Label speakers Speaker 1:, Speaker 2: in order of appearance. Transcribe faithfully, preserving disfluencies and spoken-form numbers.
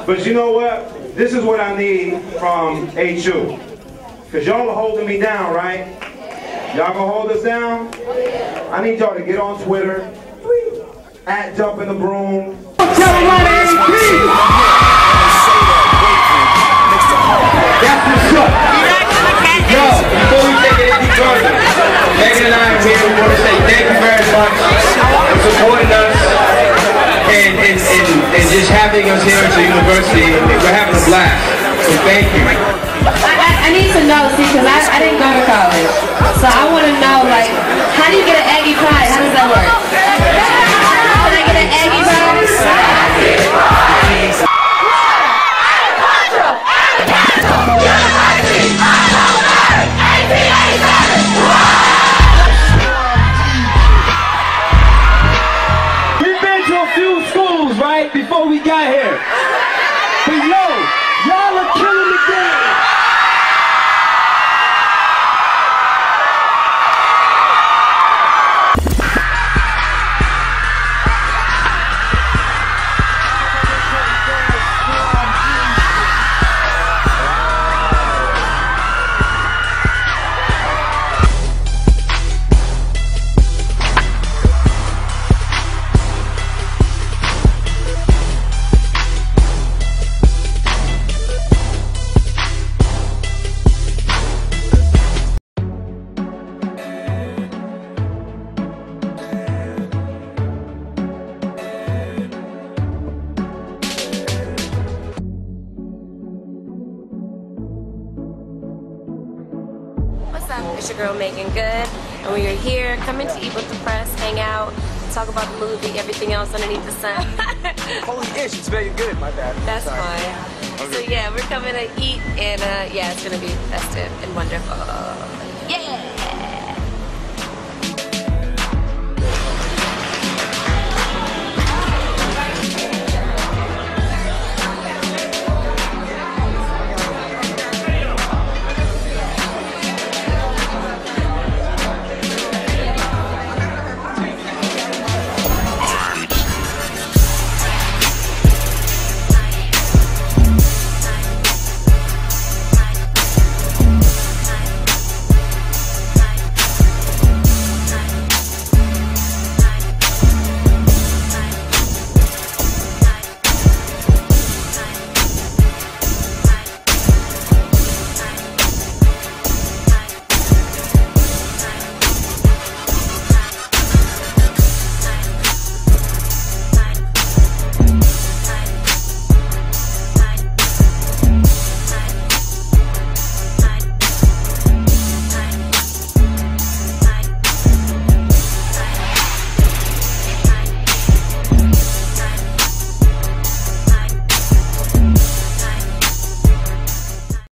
Speaker 1: But you know what? This is what I need from H U. Because y'all are holding me down, right? Y'all gonna hold us down? I need y'all to get on Twitter, at Jump in the Broom. Carolina A P! That's what's up. Yo, before we take it any further, Megan and I are here. We want to say thank you very much for supporting us and, and, and, and just having us here at the university. We're having a blast, so thank you.
Speaker 2: I, I, I need to know, see, because I, I didn't go to college. So I want to know, like, how do you get an Aggie pie? How does that work? Can I get an Aggie pie?
Speaker 3: We've been to a few schools, right, before we got here. But yo, y'all are killing the game.
Speaker 4: What's up? It's your girl Megan Good, and we are here coming to eat with the press, hang out, talk about the movie, everything else underneath the sun.
Speaker 5: Holy ish, it's very good, my bad.
Speaker 4: That's
Speaker 5: Sorry.
Speaker 4: fine.
Speaker 5: Okay.
Speaker 4: So yeah, we're coming to eat, and uh, yeah, it's gonna be festive and wonderful.